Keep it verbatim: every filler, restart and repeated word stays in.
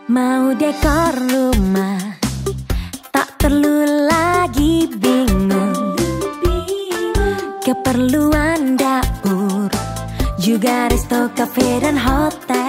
Mau dekor rumah, tak perlu lagi bingung. Keperluan dapur, juga resto, kafe dan hotel.